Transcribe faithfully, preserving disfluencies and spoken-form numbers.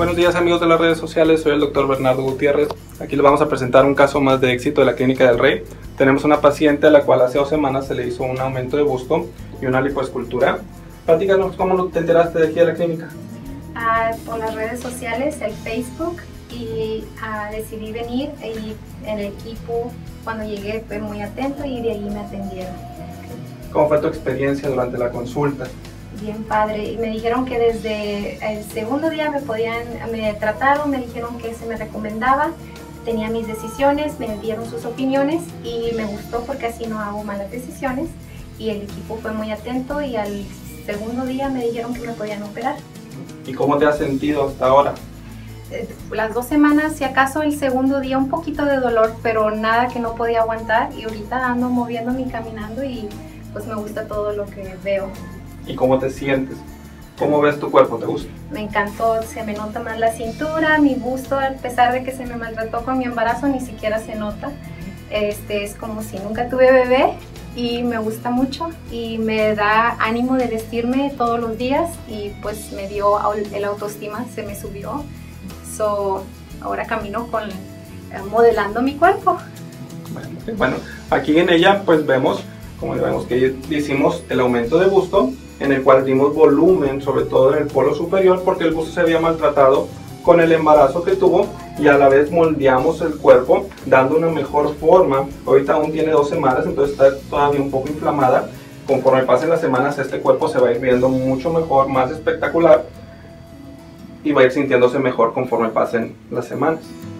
Buenos días amigos de las redes sociales, soy el doctor Bernardo Gutiérrez. Aquí les vamos a presentar un caso más de éxito de la Clínica del Rey. Tenemos una paciente a la cual hace dos semanas se le hizo un aumento de busto y una lipoescultura. Platícanos, ¿cómo te enteraste de aquí de la clínica? Ah, por las redes sociales, el Facebook, y ah, decidí venir y el equipo cuando llegué fue muy atento y de ahí me atendieron. ¿Cómo fue tu experiencia durante la consulta? Bien padre, y me dijeron que desde el segundo día me podían, me trataron, me dijeron que se me recomendaba, tenía mis decisiones, me dieron sus opiniones y me gustó porque así no hago malas decisiones, y el equipo fue muy atento y al segundo día me dijeron que me podían operar. ¿Y cómo te has sentido hasta ahora? Las dos semanas, si acaso el segundo día un poquito de dolor, pero nada que no podía aguantar, y ahorita ando moviéndome y caminando y pues me gusta todo lo que veo. ¿Y cómo te sientes? ¿Cómo ves tu cuerpo? ¿Te gusta? Me encantó, se me nota más la cintura, mi busto, a pesar de que se me maltrató con mi embarazo, ni siquiera se nota. Este, es como si nunca tuve bebé y me gusta mucho y me da ánimo de vestirme todos los días y pues me dio el autoestima, se me subió. So, ahora camino con, modelando mi cuerpo. Bueno, bueno, aquí en ella pues vemos, como vemos que hicimos el aumento de busto, en el cual dimos volumen, sobre todo en el polo superior, porque el busto se había maltratado con el embarazo que tuvo, y a la vez moldeamos el cuerpo, dando una mejor forma. Ahorita aún tiene dos semanas, entonces está todavía un poco inflamada. Conforme pasen las semanas, este cuerpo se va a ir viendo mucho mejor, más espectacular, y va a ir sintiéndose mejor conforme pasen las semanas.